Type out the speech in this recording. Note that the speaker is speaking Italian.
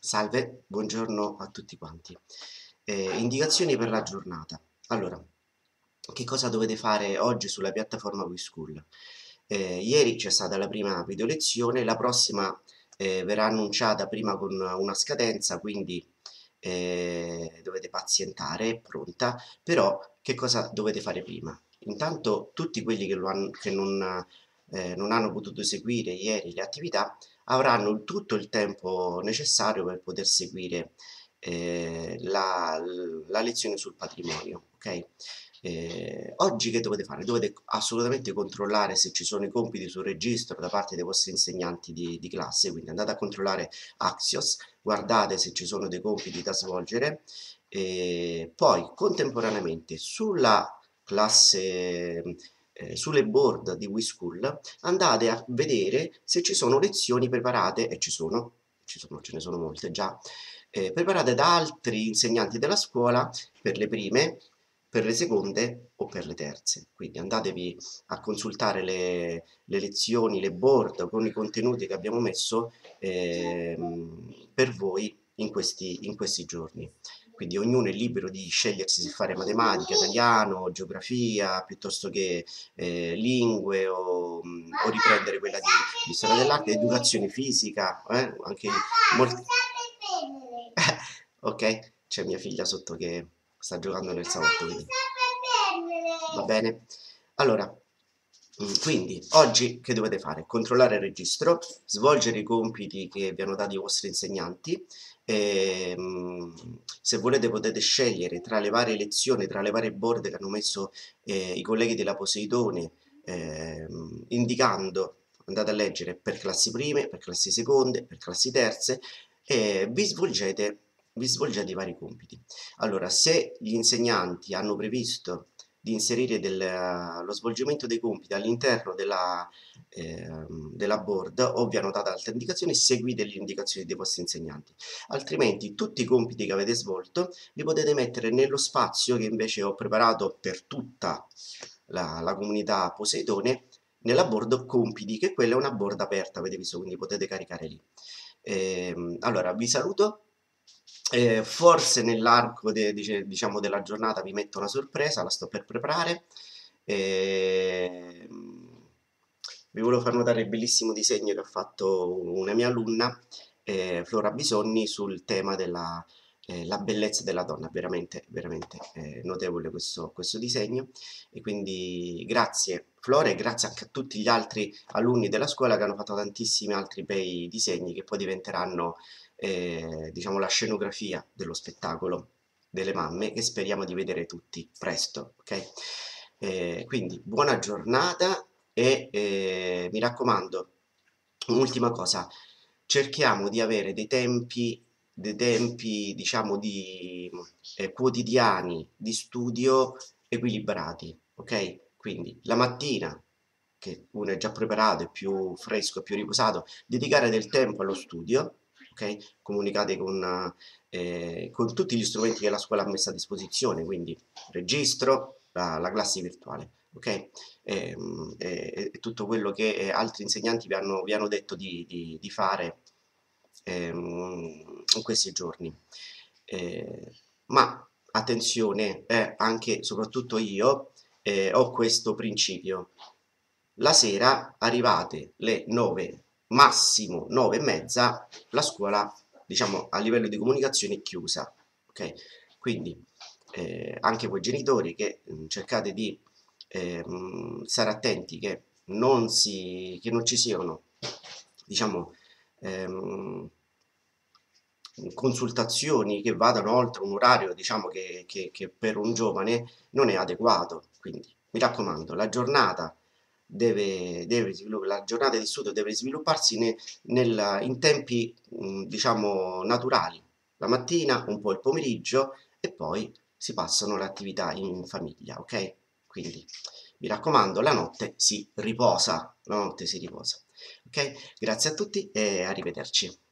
Salve, buongiorno a tutti quanti. Indicazioni per la giornata. Allora, che cosa dovete fare oggi sulla piattaforma WeSchool? Ieri c'è stata la prima video lezione, la prossima verrà annunciata prima con una scadenza, quindi dovete pazientare, è pronta, però che cosa dovete fare prima? Intanto tutti quelli che non hanno potuto seguire ieri le attività avranno tutto il tempo necessario per poter seguire la lezione sul patrimonio, ok? Oggi che dovete fare? Dovete assolutamente controllare se ci sono i compiti sul registro da parte dei vostri insegnanti di classe, quindi andate a controllare Axios, guardate se ci sono dei compiti da svolgere, e poi contemporaneamente sulla classe, sulle board di WeSchool andate a vedere se ci sono lezioni preparate, e ce ne sono molte già, preparate da altri insegnanti della scuola per le prime, per le seconde o per le terze. Quindi andatevi a consultare le lezioni, le board con i contenuti che abbiamo messo per voi in questi giorni. Quindi ognuno è libero di scegliersi se fare matematica, italiano, geografia, piuttosto che lingue o riprendere quella di storia dell'arte, educazione fisica, anche molti... Ok, c'è mia figlia sotto che sta giocando nel salotto, quindi va bene. Allora, quindi oggi che dovete fare? Controllare il registro, svolgere i compiti che vi hanno dato i vostri insegnanti. Se volete potete scegliere tra le varie lezioni, tra le varie board che hanno messo i colleghi della Poseidone, indicando, andate a leggere per classi prime, per classi seconde, per classi terze, e vi svolgete i vari compiti. Allora, se gli insegnanti hanno previsto di inserire lo svolgimento dei compiti all'interno della board o vi hanno dato altre indicazioni, seguite le indicazioni dei vostri insegnanti. Altrimenti tutti i compiti che avete svolto li potete mettere nello spazio che invece ho preparato per tutta la comunità Poseidone, nella board compiti, che quella è una board aperta, avete visto, quindi potete caricare lì. Allora, vi saluto. Forse nell'arco diciamo della giornata vi metto una sorpresa, la sto per preparare. Vi volevo far notare il bellissimo disegno che ha fatto una mia alunna, Flora Bisonni, sul tema della la bellezza della donna. Veramente, veramente notevole questo disegno. E quindi grazie Flora e grazie anche a tutti gli altri alunni della scuola che hanno fatto tantissimi altri bei disegni che poi diventeranno diciamo la scenografia dello spettacolo delle mamme che speriamo di vedere tutti presto, ok? Quindi buona giornata e mi raccomando, un'ultima cosa, cerchiamo di avere dei tempi diciamo quotidiani di studio equilibrati, ok? Quindi la mattina, che uno è già preparato, è più fresco, è più riposato, dedicare del tempo allo studio, ok? Comunicate con tutti gli strumenti che la scuola ha messo a disposizione, quindi registro, la classe virtuale, ok? E tutto quello che altri insegnanti vi hanno detto di fare in questi giorni. Ma attenzione, anche soprattutto io ho questo principio. La sera, arrivate le 9, massimo 9 e mezza, la scuola, diciamo, a livello di comunicazione è chiusa, ok? Quindi anche voi genitori che cercate di stare attenti che non ci siano, diciamo, ehm, consultazioni che vadano oltre un orario, diciamo, che per un giovane non è adeguato. Quindi mi raccomando, la giornata di studio deve svilupparsi in tempi, diciamo, naturali. La mattina, un po' il pomeriggio e poi si passano le attività in famiglia, ok? Quindi mi raccomando, la notte si riposa, la notte si riposa. Ok? Grazie a tutti e arrivederci.